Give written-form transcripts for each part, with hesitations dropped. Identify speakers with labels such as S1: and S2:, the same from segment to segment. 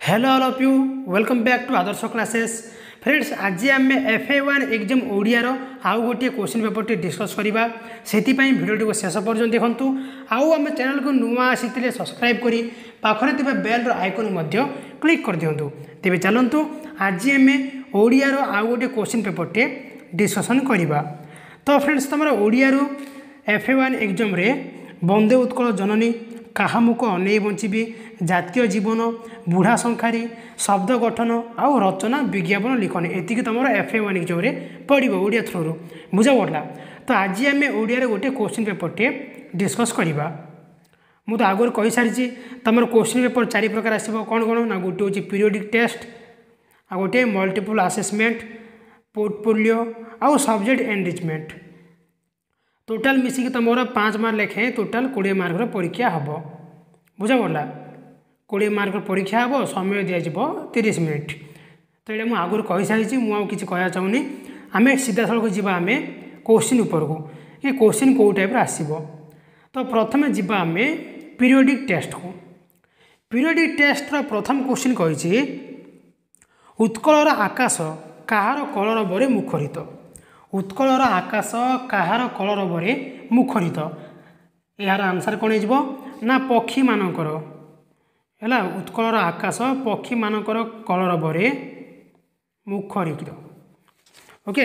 S1: Hello all of you welcome back to Adarsh classes friends. आज आम FA1 exam Odiyar आउ गोटे क्वेश्चन पेपर टी डिस्कस करवा से भिडियो को शेष पर्यटन देखूँ। आउ आम चैनल को नुआ आसी सब्सक्राइब कर पाखरे थे बेल आइकन क्लिक कर दिंतु। तेज चलतु आज आम ओडियार आउ गोटे क्वेश्चन पेपर टे डिस्कसन करवा। तो फ्रेंड्स तुम ओडियार FA1 एग्जाम रे वंदे उत्कल जननी कहा मुख अनै बंची जातीय जीवन बुढ़ा संखारी शब्द गठन आउ रचना विज्ञापन लिखनी एति तुम FA1 एग्जाम रे पढ़ो ओडिया थ्रू बुझा पड़ा। तो आज आम ओडिया गोटे क्वेश्चन पेपर टे डिस्कस करवा। मु तो आगुरी कही सारी तुम क्वेश्चन पेपर 4 प्रकार आसो कौन कौन ना गोटे हूँ पीरियोडिक टेस्ट आ गोटे मल्टीपल असेसमेंट पोर्टफोलियो आउ सब्जेक्ट एनरिचमेंट टोटाल मिसिक तुम 5 मार्क लेखे टोटाल 20 मार्कर परीक्षा हम बुझा पड़ा। 20 मार्क परीक्षा हम समय दिज्व 30 मिनिट। तो ये मुझे आगुरी कही सारी मुझे कह चाहूनी आम सीधा सड़क जावा आम क्वेश्चन उपरको ये क्वेश्चन कौ टाइप आसो। तो प्रथम जावा आम पीरियोडिक टेस्ट को। पीरियोडिक टेस्टर प्रथम क्वेश्चन कही उत्कलर आकाश कहार कलर बरे मुखरित। उत्कलर आकाश कहार कलर बरे मुखरित यार आंसर कौन हो ना पक्षी मानकर है। उत्कलर आकाश पक्षी मानकर कलर बरे मुखरित। ओके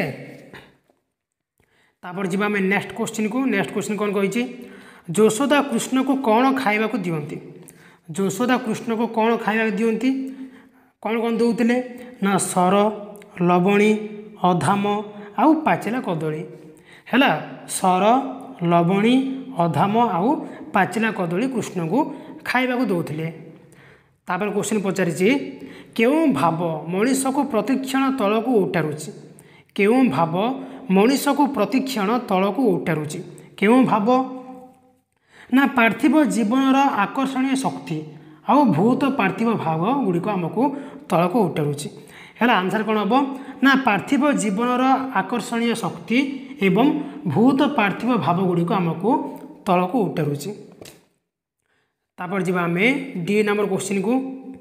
S1: तापर जी आम नेक्स्ट क्वेश्चन को। नेक्स्ट क्वेश्चन कौन कही यशोदा कृष्ण को कौन खाइबा को दियंती। यशोदा कृष्ण को कौन खाइबा दियंती कौन कौन दौले ना सर लवणी अधाम आउ पाचिला कदली है। सर लवणी अधाम आउ पाचिला कदली कृष्ण को खाइबा को दौले। तापर क्वेश्चन पचारि क्यों भाव मनीष को प्रतिक्षण तल को उतारुची। क्यों भाव मनीष को प्रतिक्षण तल को उतारुची। क्यों भाव ना पार्थिव जीवन आकर्षणीय शक्ति आउ भूत पार्थिव भाव गुड़िक आमको तल को उतारुची है। आंसर कौन हम ना पार्थिव जीवन आकर्षणीय शक्ति एवं भूत पार्थिव भाव गुड़िक आमको तल को उतारुची। तापर जी आम डी नंबर क्वेश्चन को।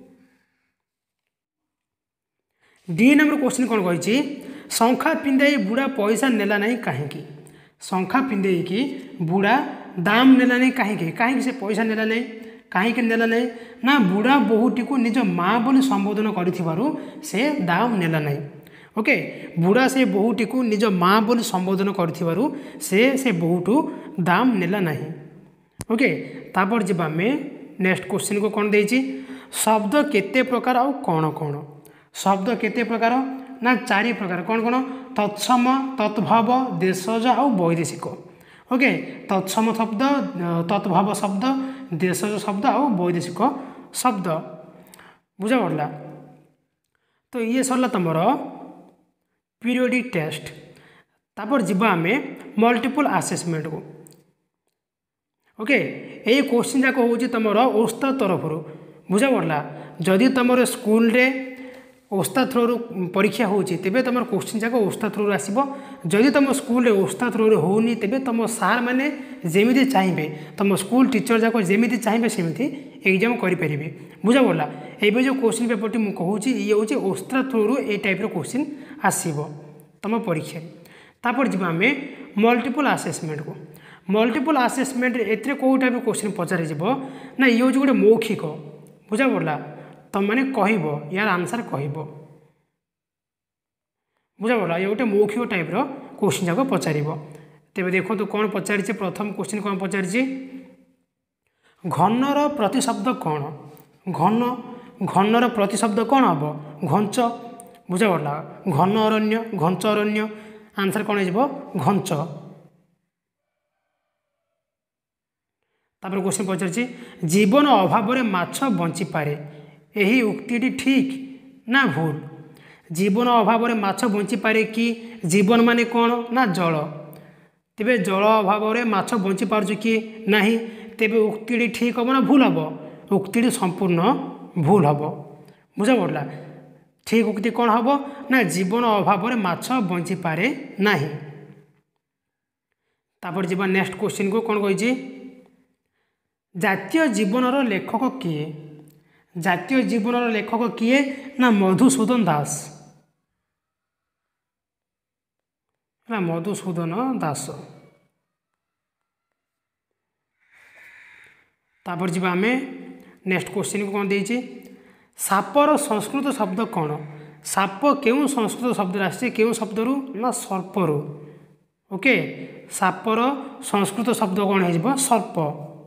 S1: डी नंबर क्वेश्चन कौन कही शंखा पिंधाई बुढ़ा पैसा नेला नहीं कहीं। शंखा पिंधाई कि बुढ़ा दाम नेला नहीं कहीं कहीं से पैसा नेला नहीं कहीं नेला नहीं ना बुढ़ा बहुटी को निज माँ बोली संबोधन करिथिबारु से दाम नेला नहीं। ओके बुढ़ा से बहुटी को निज माँ बोली संबोधन करिथिबारु से बहुटू दाम नेला नहीं। ओके तापर जी आम नेक्स्ट क्वेश्चन को कौन देछि शब्द केते प्रकार आउ कौन कौन। शब्द केते प्रकार ना 4 प्रकार कौन कौन तत्सम तत्भाव देशज आउ वैदेशिक। ओके तत्सम शब्द तत्भाव शब्द देशज शब्द आउ वैदेशिक शब्द बुझा पड़ा। तो ये सरला तुमर पीरियोडिक टेस्ट। तापर जीवा आम मल्टीपल असेसमेंट को। ओके ये क्वेश्चन जाक हूँ तुम ओस्ताद तरफ बुझा पड़ा। जदि तुम स्कूल रे ओस्ताद थ्रू परीक्षा होची तेबे तुम क्वेश्चन जाक ओस्ताद थ्रू आसो। जदि तुम स्कूल ओस्ताद थ्रू होनी तेबे तुम सार मैंने जमी चाहिए तुम स्कूल टीचर जाक जमी चाहिए सेमती एग्जाम करें बुझा पड़ा। ये जो क्वेश्चन पेपर टी मुझे ये हूँ ओस्ताद थ्रू ये टाइप क्वेश्चन आसो तुम परीक्षा। तापर जी आम मल्टीपल असेसमेंट को। मल्टीपल असेसमेंट एथरे कौ टाइप क्वेश्चन पचारि ना ये हूँ गोटे मौखिक बुझा पड़ा। तुम मैंने कह यार आंसर कह बुझा पड़ा। ये गोटे मौखिक टाइप क्वेश्चन जाक पचार। तेज देखो तो कौन पचारि प्रथम क्वेश्चन कौन पचारि घनर प्रतिशब्द कौन। घन घनर प्रतिशब्द कौन हम घंच बुझा पड़ा। घन अरण्य घंच अरण्य आंसर कौन हो घंच। तापर क्वेश्चन पचारि जीवन अभाव में माछ बंची पारे यही उक्ति ठीक ना भूल। जीवन अभाव में माछ बंची पारे कि जीवन माने कौन ना जल। तेबे जल अभाव में माछ बंची पार्छ कि नहीं तेबे उक्ति ठीक हम ना भूल हम। उक्ति संपूर्ण भूल हम बुझा पड़ा। ठीक उक्ति कौन हम ना जीवन अभाव में माछ बंची पारे नहीं। तापर जी नेक्स्ट क्वेश्चन को कौन कही जातीय जीवनर लेखक किए। जातीय जीवन लेखक किए ना मधुसूदन दास ना मधुसूदन दास। तापर जी आम नेक्स्ट क्वेश्चन को कौन देती सापर संस्कृत शब्द कौन साप क्यों संस्कृत शब्द आसी क्यों शब्द रु ना सर्परु ओके सापर संस्कृत शब्द कौन हो सर्प।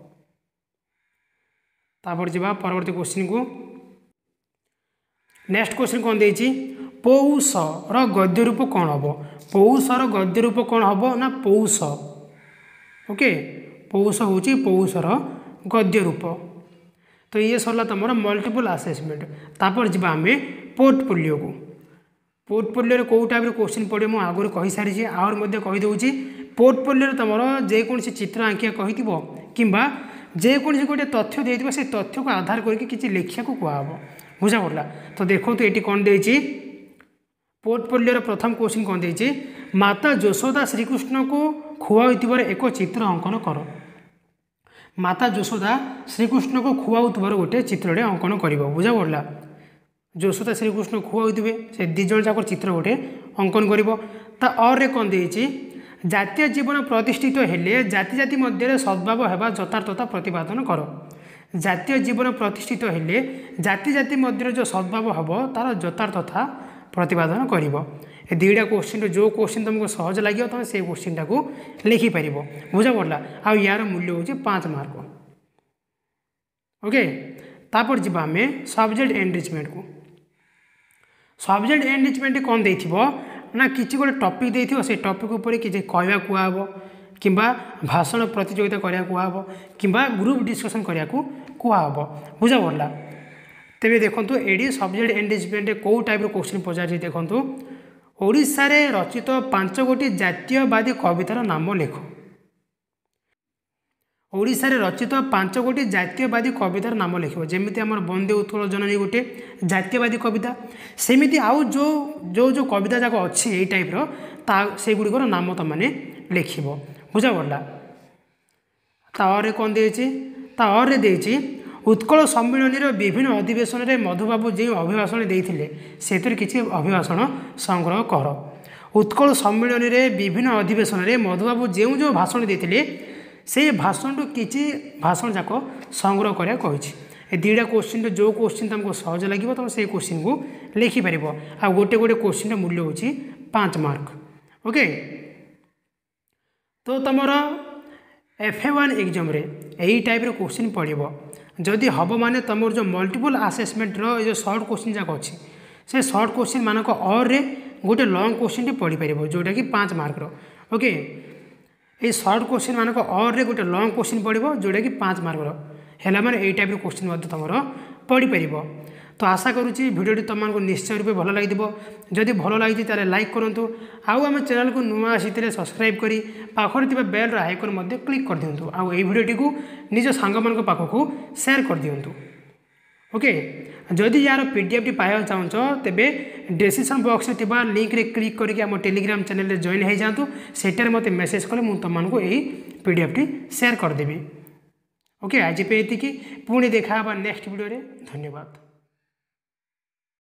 S1: तापर जी परवर्ती क्वेश्चन को नेक्स्ट क्वेश्चन कौन देती पौष गद्य रूप कौन हम पौषर गद्य रूप कौन हम ना पौष ओके पौष हूँ पौषर गद्य रूप। तो ये सरला तुम मल्टीपल असेसमेंट। तापर जी आम पोर्टफोलियो को पोर्टफोलियो कौ टाइप क्वेश्चन पड़े मुझे आगुरी कही सारी आहरी कहीदे पोर्टफोलियो तुम जेकोसी चित्र आंकिया कही कि जेकोसी गोटे तथ्य देते से तथ्य को आधार करके लिखा कहब बुझा पड़ा। तो देखो तो ये कौन देती पोर्टफोलियो प्रथम क्वेश्चन कौन देती माता यशोदा श्रीकृष्ण को खुआर एक चित्र अंकन कर माता यशोदा श्रीकृष्ण को खुआउर गोटे चित्रटे अंकन कर बुझा पड़ा। यशोदा श्रीकृष्ण खुआउे से दिज जाक चित्र गोटे अंकन कर और कौन देती जातीय जीवन प्रतिष्ठित हेले जाति जाति मध्य सद्भाव होगा यथार्थता प्रतिपादन कर जातीय जीवन प्रतिष्ठित हेले जाति जाति मध्य जो सद्भाव हम तार यथार्थता प्रतिपादन कर। दुईटा क्वेश्चन जो क्वेश्चन तुमको सहज लगे तुम से क्वेश्चन टाक लिखिपर बुझा पड़ा। आ यार मूल्य हूँ 5 मार्क ओके। तापर जी आम सब्जेक्ट एनरिचमेंट को सब्जेक्ट एनरिचमेंट कौन दे ना किसी गोटे टॉपिक देथिबो से टॉपिक उपर किसी कहवा कहब कि भाषण प्रतियोगिता करा कहब कि ग्रुप डिस्कसन करा कहब बुझा पड़ा। तेरे देखो ये सब्जेक्ट एनरिचमेंट कौ टाइप क्वेश्चन पचार देखो ओडिशा रे रचित 5 गोटी जातीयवादी कवितार नाम लेख ओडिशा रे रचित 5 गोटी जातीयवादी कवितार नाम लिख जमीती आम बंदे उत्कल जननी गोटे जातीयवादी कविता सेमिति आउ जो जो जो कविता जाक अच्छी यही टाइप से गुड़िकर नाम तुम मैंने लिख बुझा पड़ा। तार कौन देती उत्कल सम्मिलनी विभिन्न अधिवेशन में मधुबाबू जो अभिभाषण देते से किसी अभिभाषण संग्रह कर उत्कल सम्मिलनी विभिन्न अधिवेशन में मधुबाबू जो जो भाषण देते से भाषण टू किसी भाषण जाक संग्रह करा कही। दुईटा क्वेश्चन जो क्वेश्चन तुमको सहज लगे तुम से क्वेश्चन को लिखिपर आ गोटे गोटे क्वेश्चन मूल्य हूँ 5 मार्क ओके। तो तुम FA1 एग्जाम यही टाइप क्वेश्चन पड़ो जदि हम माने तुम जो मल्टीपल असेसमेंट जो सर्ट क्वेश्चन जाक अच्छी से सर्ट क्वेश्चन मानक और गोटे लॉन्ग क्वेश्चन पढ़ी पार जोटा कि 5 मार्क ओके। ये सर्ट क्वेश्चन मानक और गोटे लॉन्ग क्वेश्चन पड़ो जोटा कि 5 मार्क है मैंने यही टाइप क्वेश्चन तुम पढ़ी पार। तो आशा करुँची भिडियोटी तुमको निश्चय रूपे भल लगी जदि भल लगी लाइक करूँ आउ आम चैनल को नुआ आसी सब्सक्राइब करी पाखरे बेल आइकन क्लिक कर दिंतु आउ ये भिडियोटी को निज सांग पाखक शेयर कर दिंतु ओके। जदि यार PDF टी पाया चाहो तेबे डिस्क्रिप्शन बॉक्स में लिंक रे क्लिक करके आम टेलीग्राम चैनल जॉइन हो जातु सेटार मत मेसेज कले मुझे तुमको यही PDF टी शेयर करदेवी ओके। आज पे पुणी देखा नेक्स्ट वीडियो रे धन्यवाद।